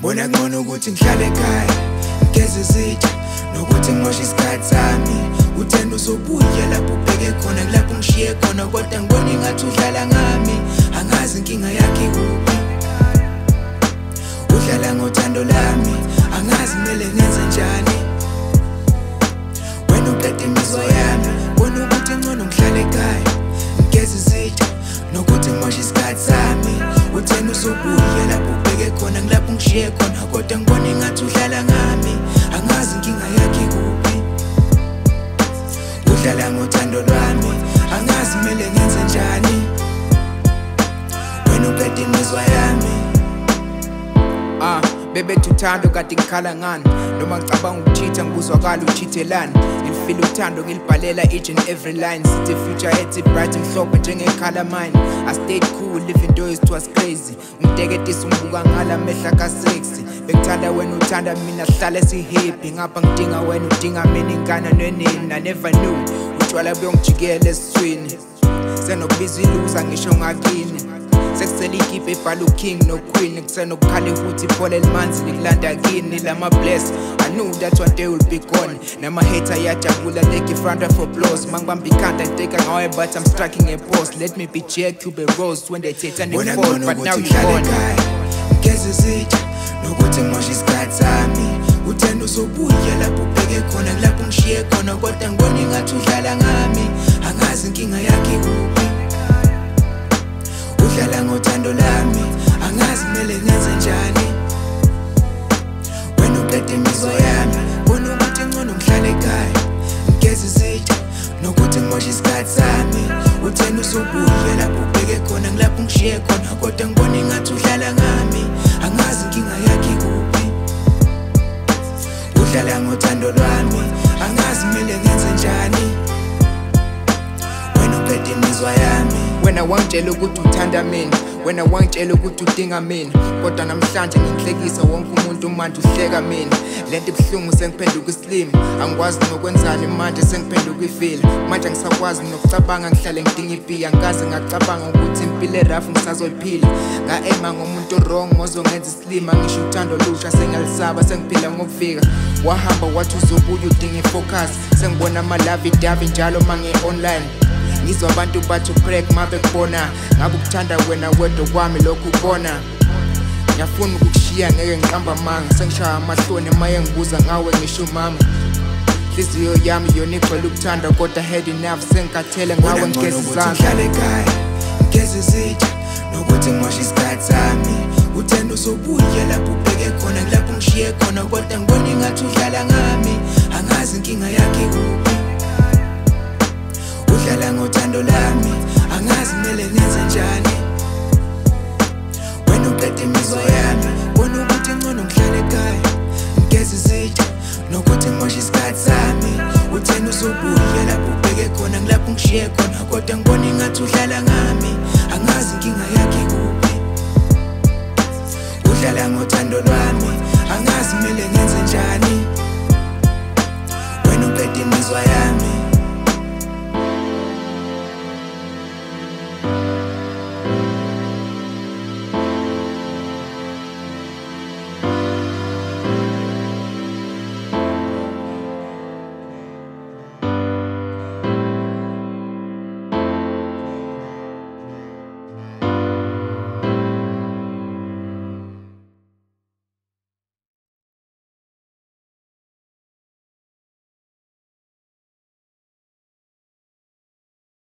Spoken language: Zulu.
Bona ngcono ukuthi ngihlale ekhaya ngigeze izitsha nokuthi ngimoshe isikhathi sami. Uthando uzobuya lapho ubheke khona kulapho ngishiye khona, kodwa ngibona ingathi udlala ngami, angazi inkinga yakhe kuphi. Udlala ngothando lami, angazi kumele ngenze njani. Wena uqeda imizwa yami, bona ukuthi ngcono ngihlale ekhaya ngigeze izitsha nokuthi ngimoshe isikhathi sami. Uthando uzobuya lapho ubheke khona kulapho ngishiye khona, kodwa ngibona ingathi udlala ngami, angazi inkinga yakhe kuphi. Udlala ngothando lwami, angazi kumele ngenze njani. Wena uqeda imizwa yami. Bebe Uthando kade ngikhala ngani, noma ngicabanga ukuchitha ngikuzwakala uchithelani. Ngilifile uthando ngilibhalela each and every line. Sithi future ethi bright mhlophe njengekhala mine. I stayed cool living though it was crazy. Ungiteketisa ungibuka ngala mehla ka sexy. Bekuthanda wena uthanda mina sihlale si happy. Ngapha ngidinga wena udinga mina ingane nwenini. I never knew utshwala buyongijikela esiswini. Senokubizwa iluza ngisho ngakini. Sekusele ikhiphe ebhala uking no-queen. Kusenokukhala ukuthi iphole limanzi likulanda kini. Lama bless, I knew that one day will be gone. Nama-hater yajabula they give round of applause. Mangibamba ikhanda ngiteka ngawe but I'm striking a pose. Let me be JQ Rose when they take and they fall, but now you gone. Ngigeze izitsha nokuthi ngimoshe isikhathi sami. Uthando uzobuya lapho ubheke khona kulapho ngishiye khona, kodwa ngibona ingathi udlala ngami, angazi inkinga yakhe kuphi. Udlala ngothando lami, angazi kumele ngenze njani. Wena uqeda imizwa yami, bona ukuthi ngcono ngihlale ekhaya ngigeze izitsha nokuthi ngimoshe isikhathi sami. Uthando uzobuya lapho ubheke khona kulapho ngishiye khona, kodwa ngibona ingathi udlala ngami, angazi inkinga yakhe kuphi. Udlala ngothando lwami, angazi kumele ngenze njani. Wena uqeda imizwa yami. Wena wangitshela ukuthi uthanda mina, wena wangitshela ukuthi udinga mina, kodwa namhlanje ngingihlekisa wonke umuntu manje uhleka mina. Lento ibuhlungu sengiphenduka islim, angikwazi nokwenzani manje sengiphenduka ifile. Manje ngisakwazi nokucabanga ngihlale ngidinga ipiya, ngikaze ngacabanga ukuthi impilo erafu ngisazoyiphila. Nga-ema ngomuntu wrong ngozongenza islima, ngisho uthando lusha sengiyalisaba sengiphila ngokufika. Wahamba wathi uzobuya udinga ifocus, sengibona amalavi-davi njalo mange-online. Ngizwa abantu bathi ucrack mabekubona, ngabe ukuthanda wena wedwa kwami lokhu ubona. Ngiyafuna ukukushiya ngeke ngiqamba amanga, sengishaya amahloni maye ngibuza ngawe ngisho mama. Inhliziyo yami yona igcwele ukuthanda kodwa had enough, sengikhathele ngawe ngigeze izandla. Ngihlale ekhaya ngigeze izitsha nokuthi ngimoshe isikhathi sami. Uthando uzobuya lapho ubheke khona kulapho ngishiye khona, kodwa ngibona ingathi udlala ngami, angazi inkinga yakhe kuphi. Udlala ngothando lami, angazi kumele ngenze njani. Wena uqeda imizwa yami, bona ukuthi ngcono ngihlale ekhaya ngigeze izitsha nokuthi ngimoshe isikhathi sami. Uthando uzobuya lapho ubheke khona kulapho ngishiye khona, kodwa ngibona ingathi udlala ngami, angazi inkinga yakhe kuphi. Udlala ngothando lwami, angazi kumele ngenze njani. Wena uqeda imizwa yami.